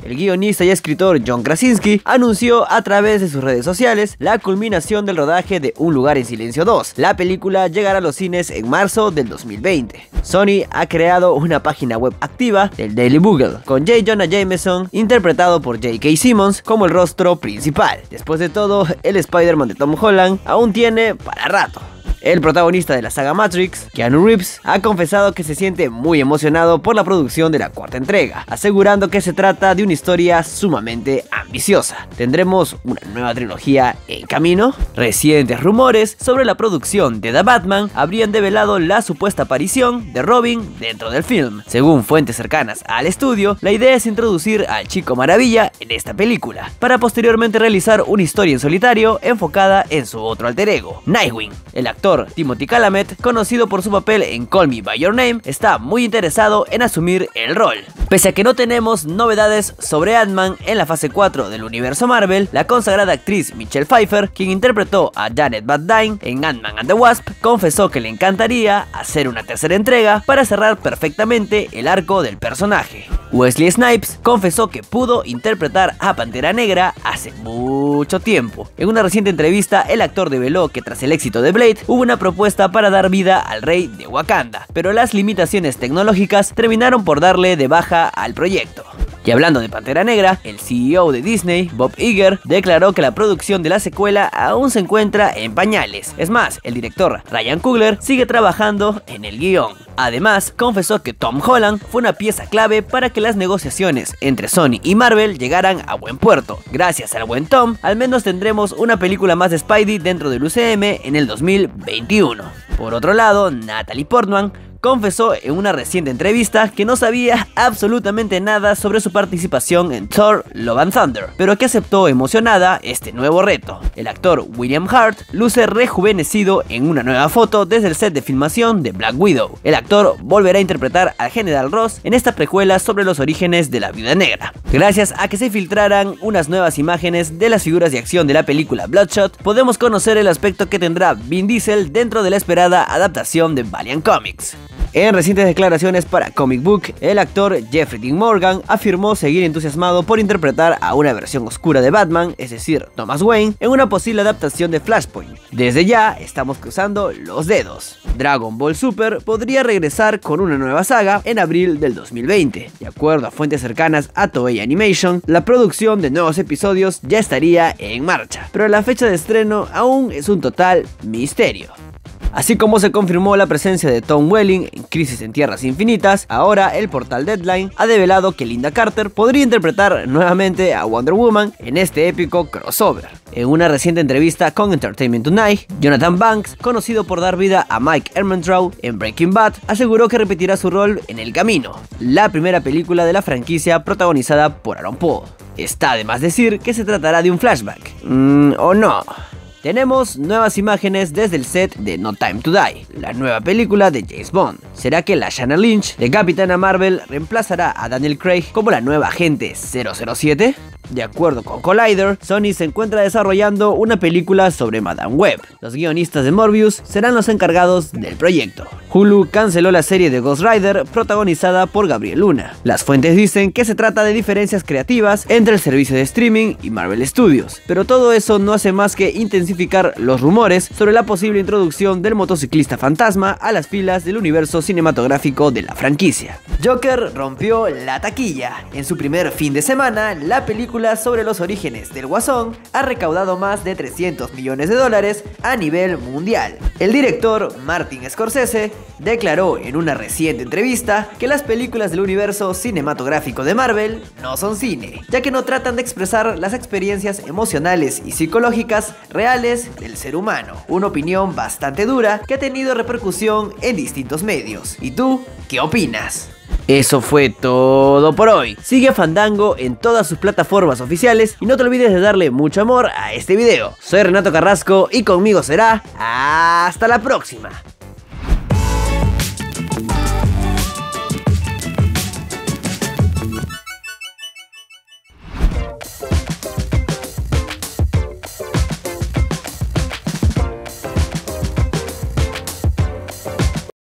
el guionista y escritor John Krasinski anunció a través de sus redes sociales la culminación del rodaje de Un lugar en silencio 2. La película llegará a los cines en marzo del 2020. Sony ha creado una página web activa del Daily Bugle, con J. Jonah Jameson, interpretado por J.K. Simmons, como el rostro principal. Después de todo, el Spider-Man de Tom Holland aún tiene para rato. El protagonista de la saga Matrix, Keanu Reeves, ha confesado que se siente muy emocionado por la producción de la cuarta entrega, asegurando que se trata de una historia sumamente ambiciosa. ¿Tendremos una nueva trilogía en camino? Recientes rumores sobre la producción de The Batman habrían develado la supuesta aparición de Robin dentro del film. Según fuentes cercanas al estudio, la idea es introducir al Chico Maravilla en esta película, para posteriormente realizar una historia en solitario enfocada en su otro alter ego, Nightwing. El actor Timothy Chalamet, conocido por su papel en Call Me By Your Name, está muy interesado en asumir el rol. Pese a que no tenemos novedades sobre Ant-Man en la fase 4 del universo Marvel, la consagrada actriz Michelle Pfeiffer, quien interpretó a Janet Van Dyne en Ant-Man and the Wasp, confesó que le encantaría hacer una tercera entrega para cerrar perfectamente el arco del personaje. Wesley Snipes confesó que pudo interpretar a Pantera Negra hace mucho tiempo. En una reciente entrevista, el actor develó que tras el éxito de Blade, hubo una propuesta para dar vida al rey de Wakanda, pero las limitaciones tecnológicas terminaron por darle de baja al proyecto. Y hablando de Pantera Negra, el CEO de Disney, Bob Iger, declaró que la producción de la secuela aún se encuentra en pañales. Es más, el director Ryan Coogler sigue trabajando en el guión. Además, confesó que Tom Holland fue una pieza clave para que las negociaciones entre Sony y Marvel llegaran a buen puerto. Gracias al buen Tom, al menos tendremos una película más de Spidey dentro del UCM en el 2021. Por otro lado, Natalie Portman confesó en una reciente entrevista que no sabía absolutamente nada sobre su participación en Thor: Love and Thunder, pero que aceptó emocionada este nuevo reto. El actor William Hurt luce rejuvenecido en una nueva foto desde el set de filmación de Black Widow. El actor volverá a interpretar al General Ross en esta precuela sobre los orígenes de la Viuda Negra. Gracias a que se filtraran unas nuevas imágenes de las figuras de acción de la película Bloodshot, podemos conocer el aspecto que tendrá Vin Diesel dentro de la esperada adaptación de Valiant Comics. En recientes declaraciones para Comic Book, el actor Jeffrey Dean Morgan afirmó seguir entusiasmado por interpretar a una versión oscura de Batman, es decir, Thomas Wayne, en una posible adaptación de Flashpoint. Desde ya estamos cruzando los dedos. Dragon Ball Super podría regresar con una nueva saga en abril del 2020. De acuerdo a fuentes cercanas a Toei Animation, la producción de nuevos episodios ya estaría en marcha, pero la fecha de estreno aún es un total misterio. Así como se confirmó la presencia de Tom Welling en Crisis en Tierras Infinitas, ahora el portal Deadline ha develado que Linda Carter podría interpretar nuevamente a Wonder Woman en este épico crossover. En una reciente entrevista con Entertainment Tonight, Jonathan Banks, conocido por dar vida a Mike Ehrmantraut en Breaking Bad, aseguró que repetirá su rol en El Camino, la primera película de la franquicia protagonizada por Aaron Paul. Está de más decir que se tratará de un flashback. ¿O no? Tenemos nuevas imágenes desde el set de No Time to Die, la nueva película de James Bond. ¿Será que Lashana Lynch de Capitana Marvel reemplazará a Daniel Craig como la nueva agente 007? De acuerdo con Collider, Sony se encuentra desarrollando una película sobre Madame Web. Los guionistas de Morbius serán los encargados del proyecto. Hulu canceló la serie de Ghost Rider protagonizada por Gabriel Luna. Las fuentes dicen que se trata de diferencias creativas entre el servicio de streaming y Marvel Studios, pero todo eso no hace más que intensificar los rumores sobre la posible introducción del motociclista fantasma a las filas del universo cinematográfico de la franquicia. Joker rompió la taquilla. En su primer fin de semana, la película sobre los orígenes del Guasón ha recaudado más de $300 millones a nivel mundial. El director Martin Scorsese declaró en una reciente entrevista que las películas del universo cinematográfico de Marvel no son cine, ya que no tratan de expresar las experiencias emocionales y psicológicas reales del ser humano. Una opinión bastante dura que ha tenido repercusión en distintos medios. ¿Y tú qué opinas? Eso fue todo por hoy. Sigue a Fandango en todas sus plataformas oficiales y no te olvides de darle mucho amor a este video. Soy Renato Carrasco y conmigo será hasta la próxima.